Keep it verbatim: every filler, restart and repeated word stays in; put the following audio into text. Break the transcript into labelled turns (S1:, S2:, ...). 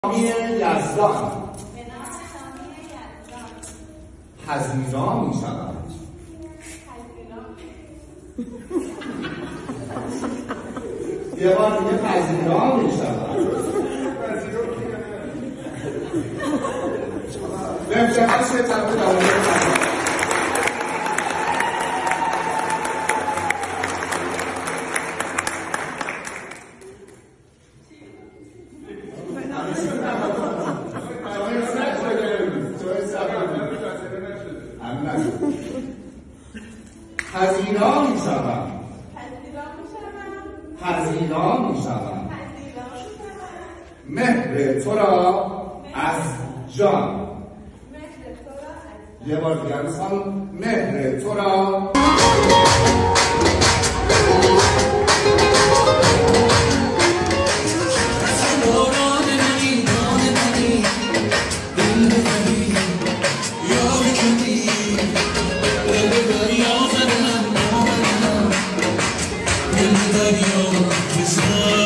S1: یزدان پذیرا می شود. یه بار دیگه پذیرا می شود. نمیشه چه طرف داره پذیرا می شود. پذیرا می شود. مهر تو را از جان. یه بار دیگر بسان مهر تو را
S2: Daryo,